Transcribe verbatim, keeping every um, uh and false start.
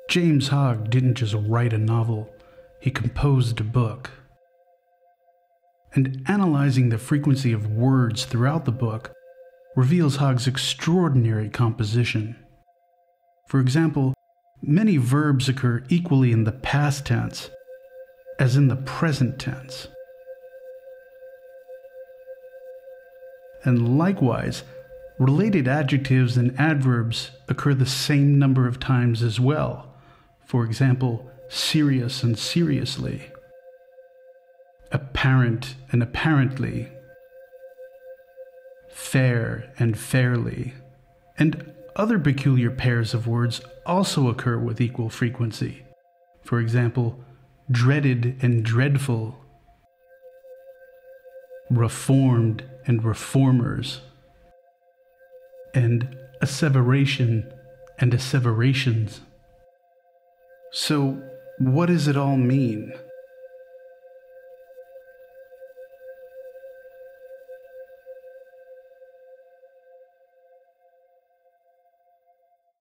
James Hogg didn't just write a novel, he composed a book. And analyzing the frequency of words throughout the book reveals Hogg's extraordinary composition. For example, many verbs occur equally in the past tense as in the present tense. And likewise, related adjectives and adverbs occur the same number of times as well. For example, serious and seriously, apparent and apparently, fair and fairly, and other peculiar pairs of words also occur with equal frequency. For example, dreaded and dreadful, reformed and reformers, and asseveration and asseverations. So, what does it all mean?